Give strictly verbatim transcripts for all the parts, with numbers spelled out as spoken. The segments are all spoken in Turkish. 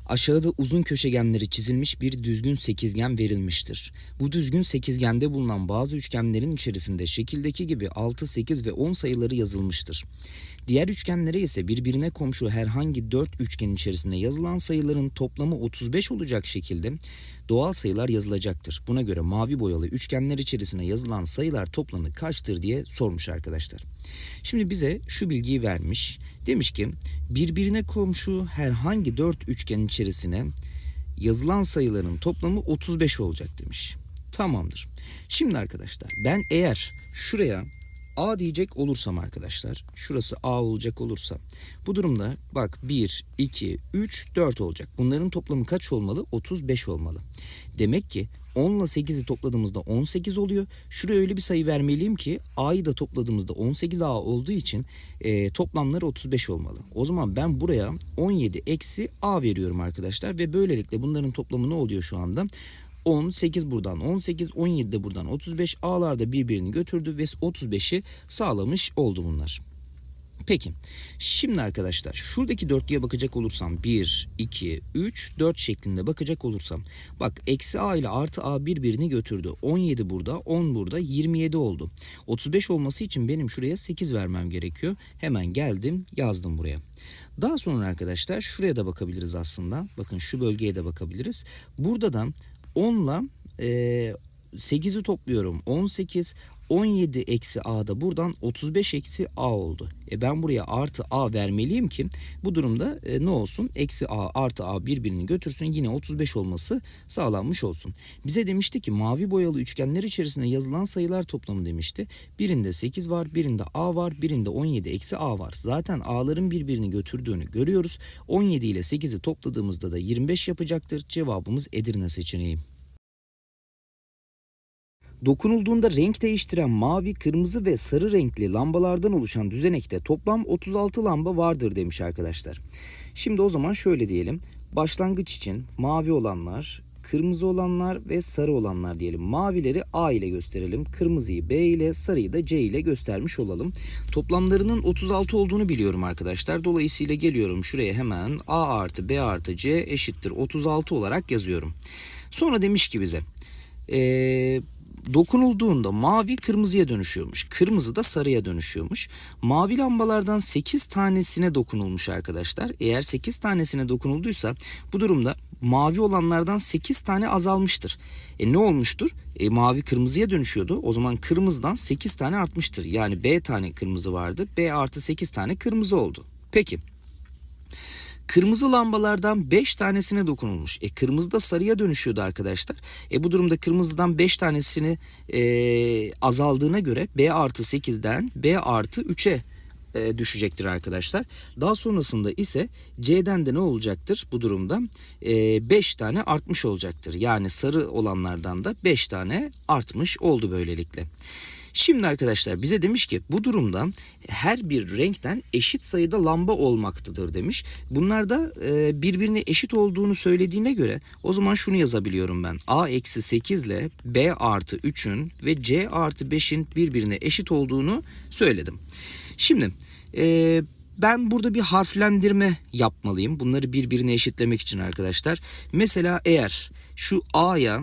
Aşağıda uzun köşegenleri çizilmiş bir düzgün sekizgen verilmiştir. Bu düzgün sekizgende bulunan bazı üçgenlerin içerisinde şekildeki gibi altı, sekiz ve on sayıları yazılmıştır. Diğer üçgenlere ise birbirine komşu herhangi dört üçgen içerisinde yazılan sayıların toplamı otuz beş olacak şekilde doğal sayılar yazılacaktır. Buna göre mavi boyalı üçgenler içerisine yazılan sayılar toplamı kaçtır diye sormuş arkadaşlar. Şimdi bize şu bilgiyi vermiş. Demiş ki birbirine komşu herhangi dört üçgen içerisine yazılan sayıların toplamı otuz beş olacak demiş. Tamamdır. Şimdi arkadaşlar ben eğer şuraya A diyecek olursam arkadaşlar, şurası A olacak olursa bu durumda bak bir, iki, üç, dört olacak. Bunların toplamı kaç olmalı? otuz beş olmalı. Demek ki on ile sekizi topladığımızda on sekiz oluyor. Şuraya öyle bir sayı vermeliyim ki A'yı da topladığımızda on sekiz A olduğu için e, toplamları otuz beş olmalı. O zaman ben buraya on yedi eksi A veriyorum arkadaşlar ve böylelikle bunların toplamı ne oluyor şu anda? on, sekiz buradan on sekiz, on yedi de buradan otuz beş. A'lar da birbirini götürdü ve otuz beşi sağlamış oldu bunlar. Peki şimdi arkadaşlar şuradaki dörtlüye bakacak olursam bir, iki, üç, dört şeklinde bakacak olursam bak eksi A ile artı A birbirini götürdü. on yedi burada, on burada, yirmi yedi oldu. otuz beş olması için benim şuraya sekiz vermem gerekiyor. Hemen geldim yazdım buraya. Daha sonra arkadaşlar şuraya da bakabiliriz aslında. Bakın şu bölgeye de bakabiliriz. Burada da on ile sekizi topluyorum. on sekiz, on yedi eksi A da buradan otuz beş eksi A oldu. E ben buraya artı A vermeliyim ki bu durumda e, ne olsun? Eksi A artı A birbirini götürsün, yine otuz beş olması sağlanmış olsun. Bize demişti ki mavi boyalı üçgenler içerisinde yazılan sayılar toplamı demişti. Birinde sekiz var, birinde A var, birinde on yedi eksi A var. Zaten A'ların birbirini götürdüğünü görüyoruz. on yedi ile sekizi topladığımızda da yirmi beş yapacaktır. Cevabımız Edirne seçeneği. Dokunulduğunda renk değiştiren mavi, kırmızı ve sarı renkli lambalardan oluşan düzenekte toplam otuz altı lamba vardır demiş arkadaşlar. Şimdi o zaman şöyle diyelim. Başlangıç için mavi olanlar, kırmızı olanlar ve sarı olanlar diyelim. Mavileri A ile gösterelim. Kırmızıyı B ile, sarıyı da C ile göstermiş olalım. Toplamlarının otuz altı olduğunu biliyorum arkadaşlar. Dolayısıyla geliyorum şuraya hemen A artı B artı C eşittir otuz altı olarak yazıyorum. Sonra demiş ki bize Eee... dokunulduğunda mavi kırmızıya dönüşüyormuş. Kırmızı da sarıya dönüşüyormuş. Mavi lambalardan sekiz tanesine dokunulmuş arkadaşlar. Eğer sekiz tanesine dokunulduysa bu durumda mavi olanlardan sekiz tane azalmıştır. E ne olmuştur? E, mavi kırmızıya dönüşüyordu. O zaman kırmızıdan sekiz tane artmıştır. Yani B tane kırmızı vardı. B artı sekiz tane kırmızı oldu. Peki. Kırmızı lambalardan beş tanesine dokunulmuş. E kırmızı da sarıya dönüşüyordu arkadaşlar. E bu durumda kırmızıdan beş tanesini e, azaldığına göre B artı sekizden B artı üçe e, düşecektir arkadaşlar. Daha sonrasında ise C'den de ne olacaktır bu durumda? E, beş tane artmış olacaktır. Yani sarı olanlardan da beş tane artmış oldu böylelikle. Şimdi arkadaşlar bize demiş ki bu durumda her bir renkten eşit sayıda lamba olmaktadır demiş. Bunlar da e, birbirine eşit olduğunu söylediğine göre o zaman şunu yazabiliyorum ben. A eksi sekiz ile B artı üçün ve C artı beşin birbirine eşit olduğunu söyledim. Şimdi e, ben burada bir harflendirme yapmalıyım. Bunları birbirine eşitlemek için arkadaşlar. Mesela eğer şu A'ya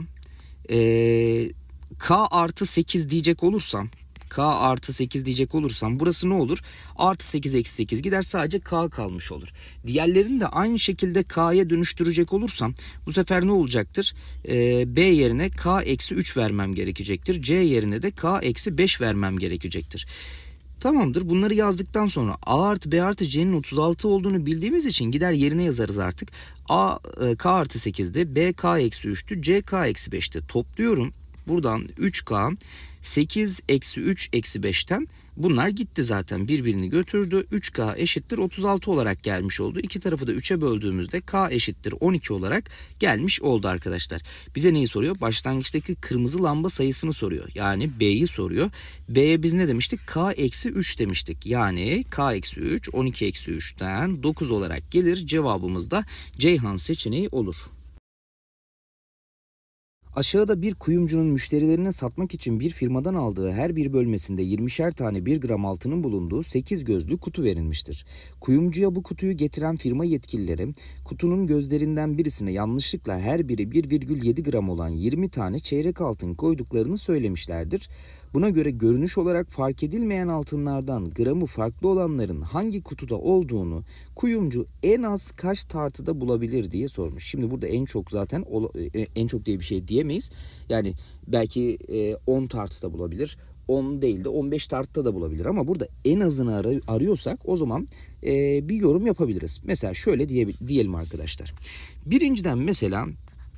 E, K artı sekiz diyecek olursam, K artı sekiz diyecek olursam burası ne olur? Artı sekiz eksi sekiz gider, sadece K kalmış olur. Diğerlerini de aynı şekilde K'ya dönüştürecek olursam bu sefer ne olacaktır? Ee, B yerine K eksi üç vermem gerekecektir. C yerine de K eksi beş vermem gerekecektir. Tamamdır. Bunları yazdıktan sonra A artı B artı C'nin otuz altı olduğunu bildiğimiz için gider yerine yazarız artık. A K artı sekizde, B K eksi üçtü, C K eksi beşti. Topluyorum. Buradan üç K, sekiz eksi üç eksi beşten bunlar gitti zaten, birbirini götürdü. üç K eşittir otuz altı olarak gelmiş oldu. İki tarafı da üçe böldüğümüzde K eşittir on iki olarak gelmiş oldu arkadaşlar. Bize neyi soruyor? Başlangıçtaki kırmızı lamba sayısını soruyor. Yani B'yi soruyor. B'ye biz ne demiştik? K eksi üç demiştik. Yani K eksi üç, on iki eksi üçten dokuz olarak gelir. Cevabımız da Ceyhan seçeneği olur. Aşağıda bir kuyumcunun müşterilerine satmak için bir firmadan aldığı her bir bölmesinde yirmişer tane bir gram altının bulunduğu sekiz gözlü kutu verilmiştir. Kuyumcuya bu kutuyu getiren firma yetkilileri kutunun gözlerinden birisine yanlışlıkla her biri bir virgül yedi gram olan yirmi tane çeyrek altın koyduklarını söylemişlerdir. Buna göre görünüş olarak fark edilmeyen altınlardan gramı farklı olanların hangi kutuda olduğunu kuyumcu en az kaç tartıda bulabilir diye sormuş. Şimdi burada en çok zaten en çok diye bir şey diyemeyiz. Yani belki on tartıda bulabilir. on değil de on beş tartıda da bulabilir ama burada en azını ar- arıyorsak o zaman e, bir yorum yapabiliriz. Mesela şöyle diye, diyelim arkadaşlar. Birinciden mesela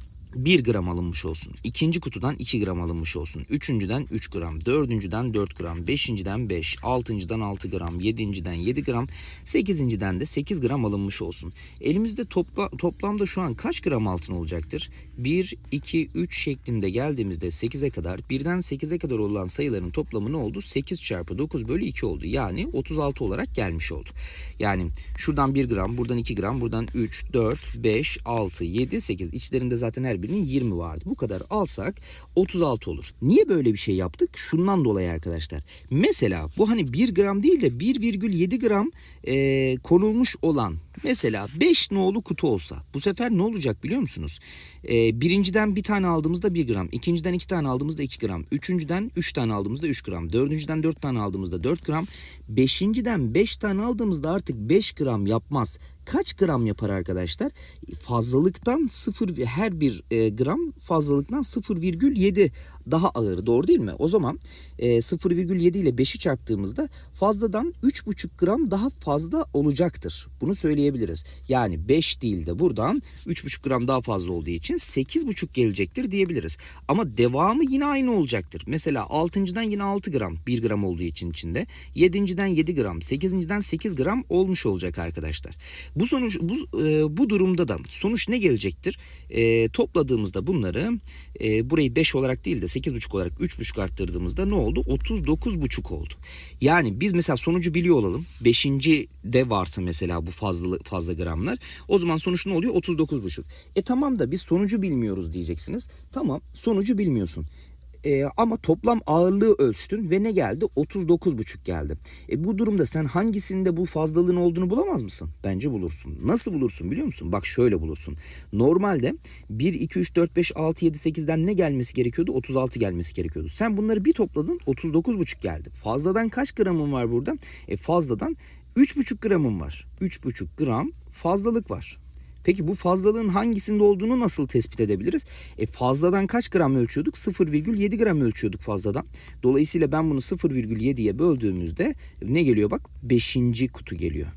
bir gram alınmış olsun. İkinci kutudan iki gram alınmış olsun. Üçüncüden üç gram. Dördüncüden dört gram. Beşinciden beş. Altıncıdan altı gram. Yedinciden yedi gram. Sekizinciden de sekiz gram alınmış olsun. Elimizde topla, toplamda şu an kaç gram altın olacaktır? bir, iki, üç şeklinde geldiğimizde sekize kadar, birden sekize kadar olan sayıların toplamı ne oldu? sekiz çarpı dokuz bölü iki oldu. Yani otuz altı olarak gelmiş oldu. Yani şuradan bir gram, buradan iki gram, buradan üç, dört, beş, altı, yedi, sekiz. İçlerinde zaten her birinin yirmi vardı. Bu kadar alsak otuz altı olur. Niye böyle bir şey yaptık? Şundan dolayı arkadaşlar. Mesela bu hani bir gram değil de bir virgül yedi gram e, konulmuş olan mesela beş nolu kutu olsa bu sefer ne olacak biliyor musunuz? Ee, birinciden bir tane aldığımızda bir gram, ikinciden iki tane aldığımızda iki gram, üçüncüden üç tane aldığımızda üç gram, dördüncüden dört tane aldığımızda dört gram, beşinciden beş tane aldığımızda artık beş gram yapmaz. Kaç gram yapar arkadaşlar? Fazlalıktan sıfır, her bir e, gram fazlalıktan sıfır virgül yedi daha ağır, doğru değil mi? O zaman e, sıfır virgül yedi ile beşi çarptığımızda fazladan üç buçuk gram daha fazla olacaktır. Bunu söyleyebiliriz. Yani beş değil de buradan üç buçuk gram daha fazla olduğu için sekiz buçuk gelecektir diyebiliriz. Ama devamı yine aynı olacaktır. Mesela altıncıdan yine altı gram, bir gram olduğu için içinde. yedinciden yedi gram, sekizinciden sekiz gram olmuş olacak arkadaşlar. Bu sonuç bu, e, bu durumda da sonuç ne gelecektir? E, topladığımızda bunları e, burayı beş olarak değil de sekiz buçuk olarak üç buçuk arttırdığımızda ne oldu? otuz dokuz buçuk oldu. Yani biz mesela sonucu biliyor olalım. beşinci de varsa mesela bu fazla fazla gramlar. O zaman sonuç ne oluyor? otuz dokuz buçuk. E tamam da biz sonucu bilmiyoruz diyeceksiniz. Tamam, sonucu bilmiyorsun. Ee, ama toplam ağırlığı ölçtün ve ne geldi? otuz dokuz buçuk geldi. E, bu durumda sen hangisinde bu fazlalığın olduğunu bulamaz mısın? Bence bulursun. Nasıl bulursun biliyor musun? Bak şöyle bulursun. Normalde bir, iki, üç, dört, beş, altı, yedi, sekizden ne gelmesi gerekiyordu? otuz altı gelmesi gerekiyordu. Sen bunları bir topladın, otuz dokuz buçuk geldi. Fazladan kaç gramın var burada? E, fazladan üç buçuk gramın var. üç buçuk gram fazlalık var. Peki bu fazlalığın hangisinde olduğunu nasıl tespit edebiliriz? E fazladan kaç gram ölçüyorduk? sıfır virgül yedi gram ölçüyorduk fazladan. Dolayısıyla ben bunu sıfır virgül yediye böldüğümüzde ne geliyor bak? beşinci kutu geliyor.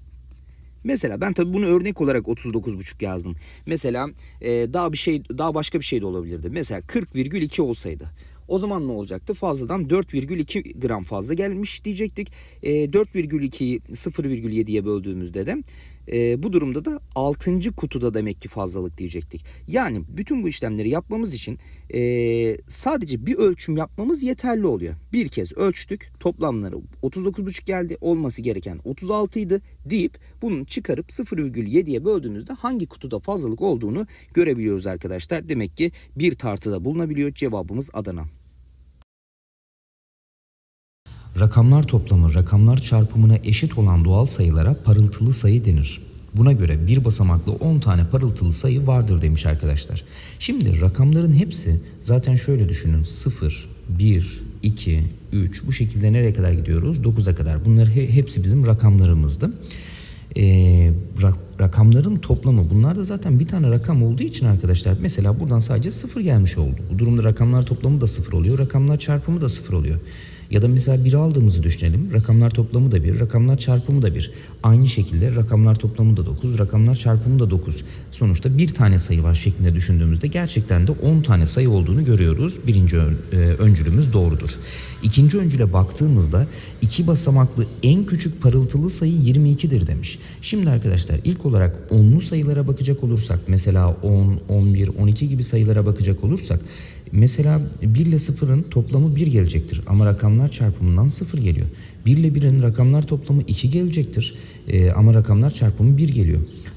Mesela ben tabii bunu örnek olarak otuz dokuz buçuk yazdım. Mesela e, daha bir şey, daha başka bir şey de olabilirdi. Mesela kırk virgül iki olsaydı. O zaman ne olacaktı? Fazladan dört virgül iki gram fazla gelmiş diyecektik. E, dört virgül ikiyi sıfır virgül yediye böldüğümüzde de e, bu durumda da altıncı kutuda demek ki fazlalık diyecektik. Yani bütün bu işlemleri yapmamız için e, sadece bir ölçüm yapmamız yeterli oluyor. Bir kez ölçtük, toplamları otuz dokuz buçuk geldi, olması gereken otuz altı idi deyip bunu çıkarıp sıfır virgül yediye böldüğümüzde hangi kutuda fazlalık olduğunu görebiliyoruz arkadaşlar. Demek ki bir tartıda bulunabiliyor. Cevabımız Adana. Rakamlar toplamı rakamlar çarpımına eşit olan doğal sayılara parıltılı sayı denir. Buna göre bir basamaklı on tane parıltılı sayı vardır demiş arkadaşlar. Şimdi rakamların hepsi zaten şöyle düşünün: sıfır, bir, iki, üç, bu şekilde nereye kadar gidiyoruz? dokuza kadar. Bunlar he, hepsi bizim rakamlarımızdı. Ee, rak, rakamların toplamı, bunlar da zaten bir tane rakam olduğu için arkadaşlar, mesela buradan sadece sıfır gelmiş oldu. Bu durumda rakamlar toplamı da sıfır oluyor, rakamlar çarpımı da sıfır oluyor. Ya da mesela biri aldığımızı düşünelim. Rakamlar toplamı da bir, rakamlar çarpımı da bir. Aynı şekilde rakamlar toplamı da dokuz, rakamlar çarpımı da dokuz. Sonuçta bir tane sayı var şeklinde düşündüğümüzde gerçekten de on tane sayı olduğunu görüyoruz. Birinci ön, e, öncülümüz doğrudur. İkinci öncüle baktığımızda iki basamaklı en küçük parıltılı sayı yirmi ikidir demiş. Şimdi arkadaşlar ilk olarak onlu sayılara bakacak olursak, mesela on, on bir, on iki gibi sayılara bakacak olursak, mesela bir ile sıfırın toplamı bir gelecektir ama rakamlar çarpımından sıfır geliyor. bir ile birin rakamlar toplamı iki gelecektir e, ama rakamlar çarpımı bir geliyor.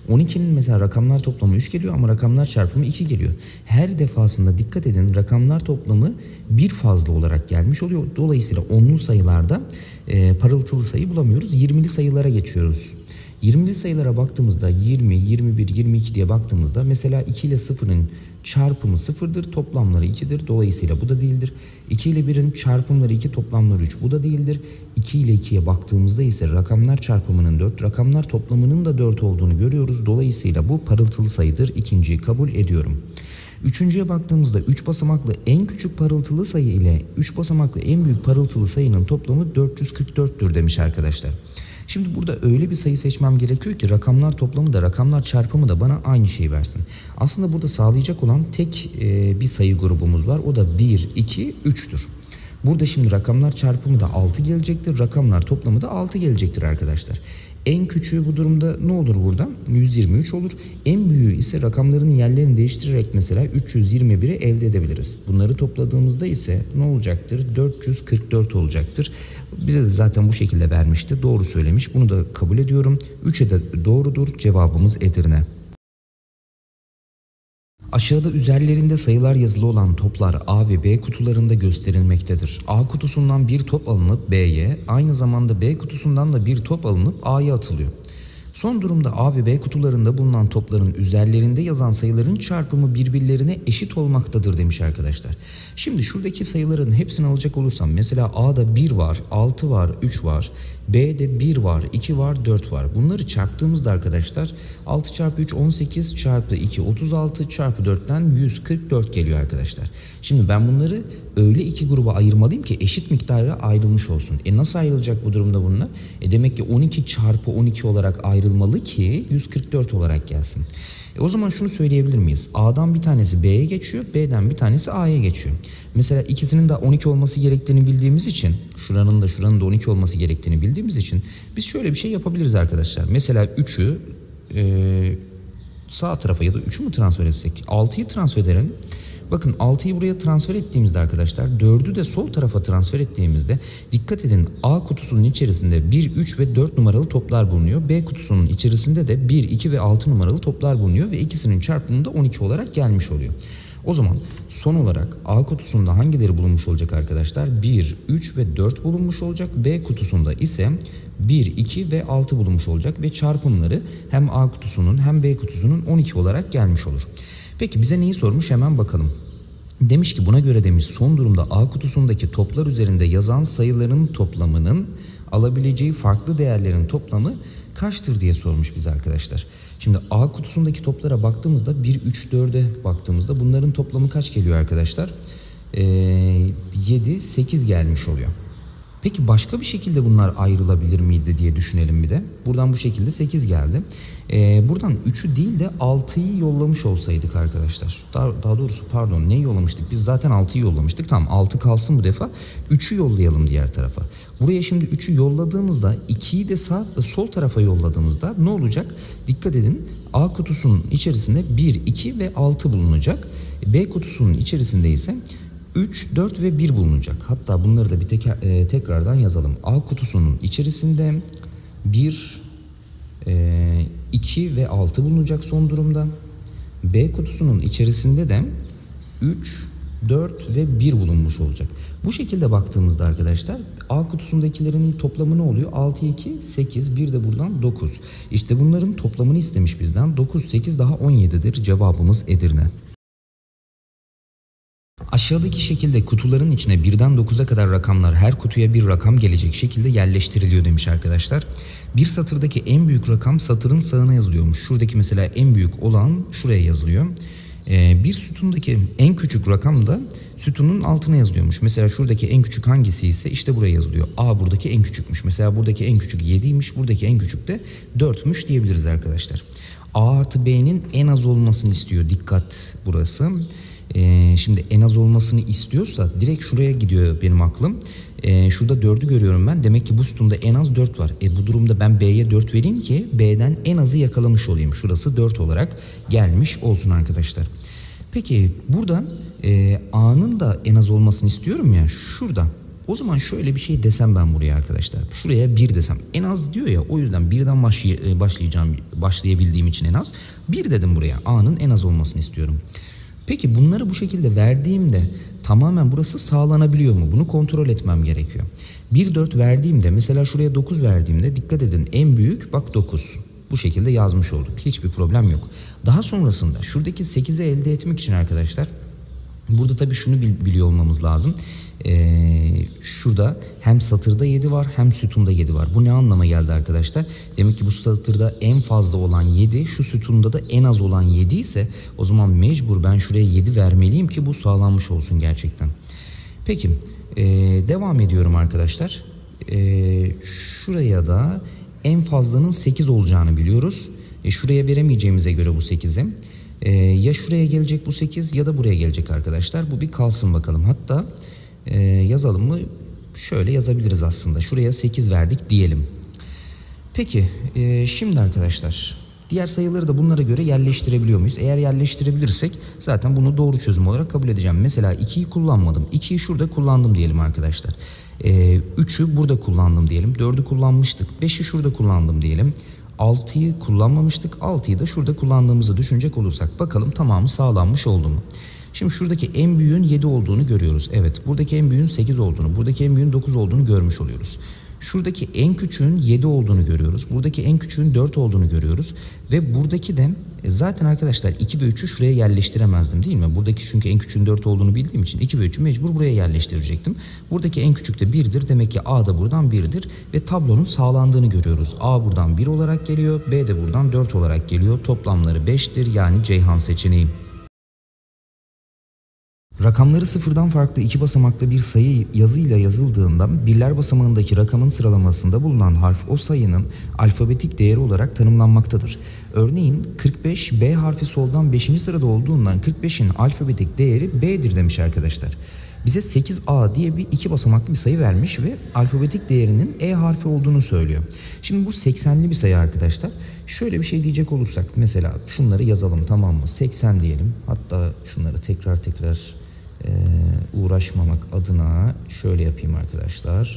on ikinin mesela rakamlar toplamı üç geliyor ama rakamlar çarpımı iki geliyor. Her defasında dikkat edin, rakamlar toplamı bir fazla olarak gelmiş oluyor. Dolayısıyla onlu sayılarda e, parıltılı sayı bulamıyoruz. yirmili sayılara geçiyoruz. yirmili sayılara baktığımızda yirmi, yirmi bir, yirmi iki diye baktığımızda mesela iki ile sıfırın çarpımı sıfırdır, toplamları ikidir. Dolayısıyla bu da değildir. iki ile birin çarpımları iki, toplamları üç. Bu da değildir. iki ile ikiye baktığımızda ise rakamlar çarpımının dört, rakamlar toplamının da dört olduğunu görüyoruz. Dolayısıyla bu parıltılı sayıdır. İkinciyi kabul ediyorum. Üçüncüye baktığımızda üç basamaklı en küçük parıltılı sayı ile üç basamaklı en büyük parıltılı sayının toplamı dört yüz kırk dörttür demiş arkadaşlar. Şimdi burada öyle bir sayı seçmem gerekiyor ki rakamlar toplamı da rakamlar çarpımı da bana aynı şeyi versin. Aslında burada sağlayacak olan tek e, bir sayı grubumuz var. O da bir, iki, üçtür. Burada şimdi rakamlar çarpımı da altı gelecektir. Rakamlar toplamı da altı gelecektir arkadaşlar. En küçüğü bu durumda ne olur burada? yüz yirmi üç olur. En büyüğü ise rakamların yerlerini değiştirerek mesela üç yüz yirmi bir'i elde edebiliriz. Bunları topladığımızda ise ne olacaktır? dört yüz kırk dört olacaktır. Bize de zaten bu şekilde vermişti. Doğru söylemiş. Bunu da kabul ediyorum. üçe de doğrudur. Cevabımız Edirne. Aşağıda üzerlerinde sayılar yazılı olan toplar A ve B kutularında gösterilmektedir. A kutusundan bir top alınıp B'ye, aynı zamanda B kutusundan da bir top alınıp A'ya atılıyor. Son durumda A ve B kutularında bulunan topların üzerlerinde yazan sayıların çarpımı birbirlerine eşit olmaktadır demiş arkadaşlar. Şimdi şuradaki sayıların hepsini alacak olursam mesela A'da bir var, altı var, üç var. B'de bir var, iki var, dört var. Bunları çarptığımızda arkadaşlar altı çarpı üç on sekiz çarpı iki otuz altı çarpı dörtten yüz kırk dört geliyor arkadaşlar. Şimdi ben bunları öyle iki gruba ayırmalıyım ki eşit miktara ayrılmış olsun. E nasıl ayrılacak bu durumda bunlar? E demek ki on iki çarpı on iki olarak ayrılmalı ki yüz kırk dört olarak gelsin. E o zaman şunu söyleyebilir miyiz? A'dan bir tanesi B'ye geçiyor, B'den bir tanesi A'ya geçiyor. Mesela ikisinin de on iki olması gerektiğini bildiğimiz için, şuranın da şuranın da on iki olması gerektiğini bildiğimiz için biz şöyle bir şey yapabiliriz arkadaşlar. Mesela üçü e, sağ tarafa ya da üçü mü transfer etsek? altıyı transfer edelim. Bakın altıyı buraya transfer ettiğimizde arkadaşlar dördü de sol tarafa transfer ettiğimizde dikkat edin A kutusunun içerisinde bir, üç ve dört numaralı toplar bulunuyor. B kutusunun içerisinde de bir, iki ve altı numaralı toplar bulunuyor ve ikisinin çarpımında on iki olarak gelmiş oluyor. O zaman son olarak A kutusunda hangileri bulunmuş olacak arkadaşlar? bir, üç ve dört bulunmuş olacak. B kutusunda ise bir, iki ve altı bulunmuş olacak ve çarpımları hem A kutusunun hem B kutusunun on iki olarak gelmiş olur. Peki bize neyi sormuş, hemen bakalım. Demiş ki buna göre demiş son durumda A kutusundaki toplar üzerinde yazan sayıların toplamının alabileceği farklı değerlerin toplamı kaçtır diye sormuş bize arkadaşlar. Şimdi A kutusundaki toplara baktığımızda bir, üç, dörde baktığımızda bunların toplamı kaç geliyor arkadaşlar? Ee, yedi, sekiz gelmiş oluyor. Peki başka bir şekilde bunlar ayrılabilir miydi diye düşünelim bir de. Buradan bu şekilde sekiz geldi. Ee, buradan üçü değil de altıyı yollamış olsaydık arkadaşlar. Daha, daha doğrusu pardon neyi yollamıştık? Biz zaten altıyı yollamıştık. Tamam altı kalsın bu defa. üçü yollayalım diğer tarafa. Buraya şimdi üçü yolladığımızda ikiyi de sağ, sol tarafa yolladığımızda ne olacak? Dikkat edin. A kutusunun içerisinde bir, iki ve altı bulunacak. B kutusunun içerisinde ise üç, dört ve bir bulunacak. Hatta bunları da bir teker, e, tekrardan yazalım. A kutusunun içerisinde bir, e, iki ve altı bulunacak son durumda. B kutusunun içerisinde de üç, dört ve bir bulunmuş olacak. Bu şekilde baktığımızda arkadaşlar A kutusundakilerin toplamı ne oluyor? altı, iki, sekiz, bir de buradan dokuz. İşte bunların toplamını istemiş bizden. dokuz, sekiz daha on yedidir. Cevabımız Edirne. Aşağıdaki şekilde kutuların içine birden dokuza kadar rakamlar her kutuya bir rakam gelecek şekilde yerleştiriliyor demiş arkadaşlar. Bir satırdaki en büyük rakam satırın sağına yazılıyormuş. Şuradaki mesela en büyük olan şuraya yazılıyor. Ee, bir sütundaki en küçük rakam da sütunun altına yazılıyormuş. Mesela şuradaki en küçük hangisi ise işte buraya yazılıyor. A buradaki en küçükmüş. Mesela buradaki en küçük yediymiş. Buradaki en küçük de dörtmüş diyebiliriz arkadaşlar. A artı B'nin en az olmasını istiyor. Dikkat burası. Ee, şimdi en az olmasını istiyorsa direkt şuraya gidiyor benim aklım. Ee, şurada dördü görüyorum ben. Demek ki bu sütunda en az dört var. E, bu durumda ben B'ye dört vereyim ki B'den en azı yakalamış olayım. Şurası dört olarak gelmiş olsun arkadaşlar. Peki burada e, A'nın da en az olmasını istiyorum ya şurada. O zaman şöyle bir şey desem ben buraya arkadaşlar. Şuraya bir desem. En az diyor ya, o yüzden birden başlay başlayacağım, başlayabildiğim için en az. bir dedim buraya. A'nın en az olmasını istiyorum. Peki bunları bu şekilde verdiğimde tamamen burası sağlanabiliyor mu? Bunu kontrol etmem gerekiyor. bir dört verdiğimde, mesela şuraya dokuz verdiğimde dikkat edin, en büyük bak dokuz. Bu şekilde yazmış olduk. Hiçbir problem yok. Daha sonrasında şuradaki sekizi elde etmek için arkadaşlar, burada tabii şunu biliyor olmamız lazım. Ee, şurada hem satırda yedi var hem sütunda yedi var. Bu ne anlama geldi arkadaşlar? Demek ki bu satırda en fazla olan yedi, şu sütunda da en az olan yedi ise o zaman mecbur ben şuraya yedi vermeliyim ki bu sağlanmış olsun gerçekten. Peki ee, devam ediyorum arkadaşlar. Ee, şuraya da en fazlanın sekiz olacağını biliyoruz. E, şuraya veremeyeceğimize göre bu sekizi. Ee, ya şuraya gelecek bu sekiz ya da buraya gelecek arkadaşlar. Bu bir kalsın bakalım. Hatta e, yazalım mı? Şöyle yazabiliriz aslında. Şuraya sekiz verdik diyelim. Peki e, şimdi arkadaşlar diğer sayıları da bunlara göre yerleştirebiliyor muyuz? Eğer yerleştirebilirsek zaten bunu doğru çözüm olarak kabul edeceğim. Mesela ikiyi kullanmadım. ikiyi şurada kullandım diyelim arkadaşlar. E, üçü burada kullandım diyelim. dördü kullanmıştık. beşi şurada kullandım diyelim. altıyı kullanmamıştık. altıyı da şurada kullandığımızı düşünecek olursak bakalım tamamı sağlanmış oldu mu? Şimdi şuradaki en büyüğün yedi olduğunu görüyoruz. Evet, buradaki en büyüğün sekiz olduğunu, buradaki en büyüğün dokuz olduğunu görmüş oluyoruz. Şuradaki en küçüğün yedi olduğunu görüyoruz. Buradaki en küçüğün dört olduğunu görüyoruz. Ve buradaki de zaten arkadaşlar iki ve üçü şuraya yerleştiremezdim değil mi? Buradaki çünkü en küçüğün dört olduğunu bildiğim için iki ve üçü mecbur buraya yerleştirecektim. Buradaki en küçük de birdir. Demek ki A da buradan birdir. Ve tablonun sağlandığını görüyoruz. A buradan bir olarak geliyor. B de buradan dört olarak geliyor. Toplamları beştir. Yani Ceyhan seçeneği. Rakamları sıfırdan farklı iki basamaklı bir sayı yazıyla yazıldığında birler basamağındaki rakamın sıralamasında bulunan harf o sayının alfabetik değeri olarak tanımlanmaktadır. Örneğin kırk beş B harfi soldan beşinci sırada olduğundan kırk beşin alfabetik değeri B'dir demiş arkadaşlar. Bize sekiz A diye bir iki basamaklı bir sayı vermiş ve alfabetik değerinin E harfi olduğunu söylüyor. Şimdi bu seksenli bir sayı arkadaşlar. Şöyle bir şey diyecek olursak mesela şunları yazalım, tamam mı? seksen diyelim. Hatta şunları tekrar tekrar e, uğraşmamak adına şöyle yapayım arkadaşlar.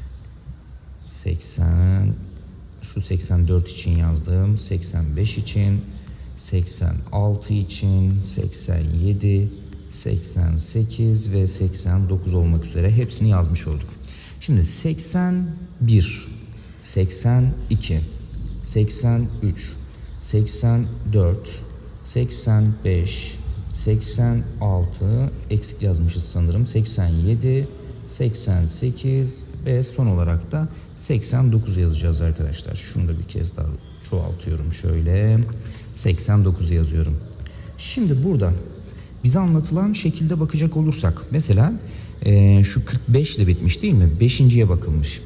seksen, şu seksen dört için yazdım. seksen beş için, seksen altı için, seksen yedi, seksen sekiz ve seksen dokuz olmak üzere hepsini yazmış olduk. Şimdi seksen bir, seksen iki, seksen üç, seksen dört, seksen beş, seksen altı, eksik yazmışız sanırım, seksen yedi, seksen sekiz ve son olarak da seksen dokuz yazacağız arkadaşlar. Şunu da bir kez daha çoğaltıyorum şöyle, seksen dokuz yazıyorum. Şimdi burada bize anlatılan şekilde bakacak olursak mesela e, şu kırk beş ile bitmiş değil mi? beşinciye bakılmış.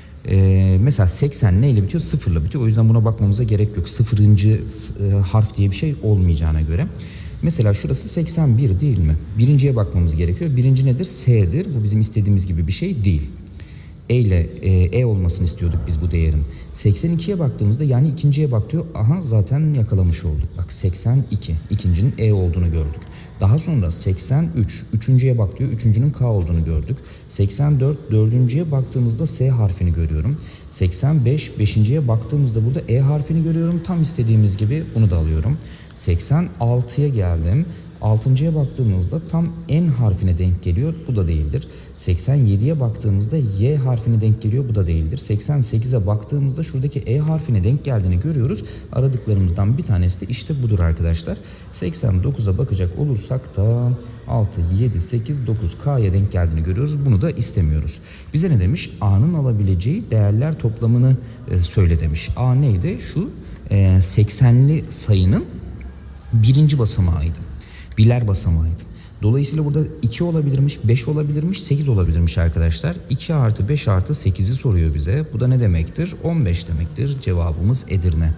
E, mesela seksen neyle bitiyor? sıfırla bitiyor. O yüzden buna bakmamıza gerek yok. sıfırıncı e, harf diye bir şey olmayacağına göre. Mesela şurası seksen bir değil mi? Birinciye bakmamız gerekiyor. Birinci nedir? S'dir. Bu bizim istediğimiz gibi bir şey değil. E ile e, E olmasını istiyorduk biz bu değerin. seksen ikiye baktığımızda yani ikinciye bak diyor. Aha zaten yakalamış olduk. Bak seksen iki. İkincinin E olduğunu gördük. Daha sonra seksen üç. Üçüncüye bak diyor. Üçüncünün K olduğunu gördük. seksen dört. Dördüncüye baktığımızda S harfini görüyorum. seksen beş. Beşinciye baktığımızda burada E harfini görüyorum. Tam istediğimiz gibi bunu da alıyorum. seksen altıya geldim. altıncıya baktığımızda tam N harfine denk geliyor. Bu da değildir. seksen yediye baktığımızda Y harfine denk geliyor. Bu da değildir. seksen sekize baktığımızda şuradaki E harfine denk geldiğini görüyoruz. Aradıklarımızdan bir tanesi de işte budur arkadaşlar. seksen dokuza bakacak olursak da altı, yedi, sekiz, dokuz K'ya denk geldiğini görüyoruz. Bunu da istemiyoruz. Bize ne demiş? A'nın alabileceği değerler toplamını e, söyle demiş. A neydi? Şu e, seksenli sayının birinci basamağıydı. Birler basamağıydı. Dolayısıyla burada iki olabilirmiş, beş olabilirmiş, sekiz olabilirmiş arkadaşlar. iki artı beş artı sekizi soruyor bize. Bu da ne demektir? on beş demektir. Cevabımız Edirne.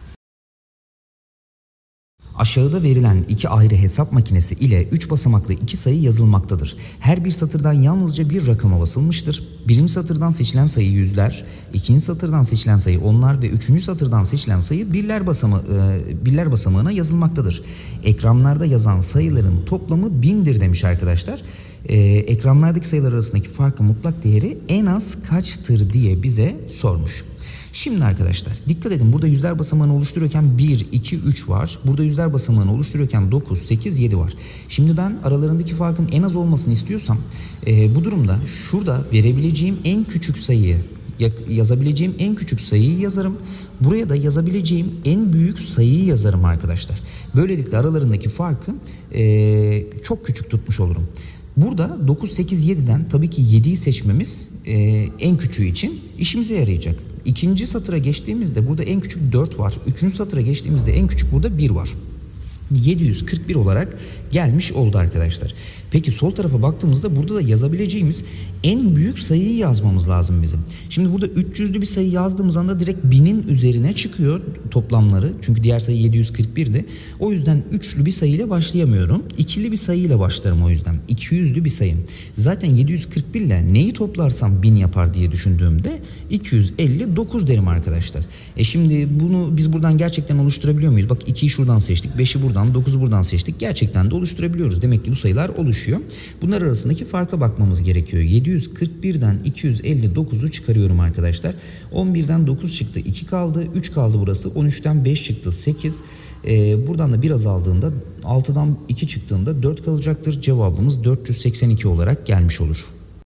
Aşağıda verilen iki ayrı hesap makinesi ile üç basamaklı iki sayı yazılmaktadır. Her bir satırdan yalnızca bir rakama basılmıştır. Birinci satırdan seçilen sayı yüzler, ikinci satırdan seçilen sayı onlar ve üçüncü satırdan seçilen sayı birler, basama, e, birler basamağına yazılmaktadır. Ekranlarda yazan sayıların toplamı bindir demiş arkadaşlar. e, ekranlardaki sayılar arasındaki farkın mutlak değeri en az kaçtır diye bize sormuş. Şimdi arkadaşlar dikkat edin, burada yüzler basamağını oluşturuyorken bir, iki, üç var. Burada yüzler basamağını oluşturuyorken dokuz, sekiz, yedi var. Şimdi ben aralarındaki farkın en az olmasını istiyorsam e, bu durumda şurada verebileceğim en küçük sayıyı, yazabileceğim en küçük sayıyı yazarım. Buraya da yazabileceğim en büyük sayıyı yazarım arkadaşlar. Böylelikle aralarındaki farkı e, çok küçük tutmuş olurum. Burada dokuz, sekiz, yediden tabii ki yediyi seçmemiz e, en küçüğü için işimize yarayacak. İkinci satıra geçtiğimizde burada en küçük dört var. Üçüncü satıra geçtiğimizde en küçük burada bir var. yedi yüz kırk bir olarak gelmiş oldu arkadaşlar. Peki sol tarafa baktığımızda burada da yazabileceğimiz en büyük sayıyı yazmamız lazım bizim. Şimdi burada üç yüzlü bir sayı yazdığımız anda direkt binin üzerine çıkıyor toplamları. Çünkü diğer sayı yedi yüz kırk bir'di. O yüzden üçlü bir sayıyla başlayamıyorum. İkili bir sayıyla başlarım o yüzden. iki yüzlü bir sayım. Zaten yedi yüz kırk bir ile neyi toplarsam bin yapar diye düşündüğümde iki yüz elli dokuz derim arkadaşlar. E şimdi bunu biz buradan gerçekten oluşturabiliyor muyuz? Bak ikiyi şuradan seçtik, beşi buradan, dokuzu buradan seçtik. Gerçekten de oluşturabiliyoruz. Demek ki bu sayılar oluşuyor. Bunlar arasındaki farka bakmamız gerekiyor. yedi yüz kırk bir'den iki yüz elli dokuzu çıkarıyorum arkadaşlar. on bir'den dokuz çıktı, iki kaldı, üç kaldı burası. on üç'ten beş çıktı, sekiz. Ee, buradan da bir azaldığında altıdan iki çıktığında dört kalacaktır. Cevabımız dört yüz seksen iki olarak gelmiş olur.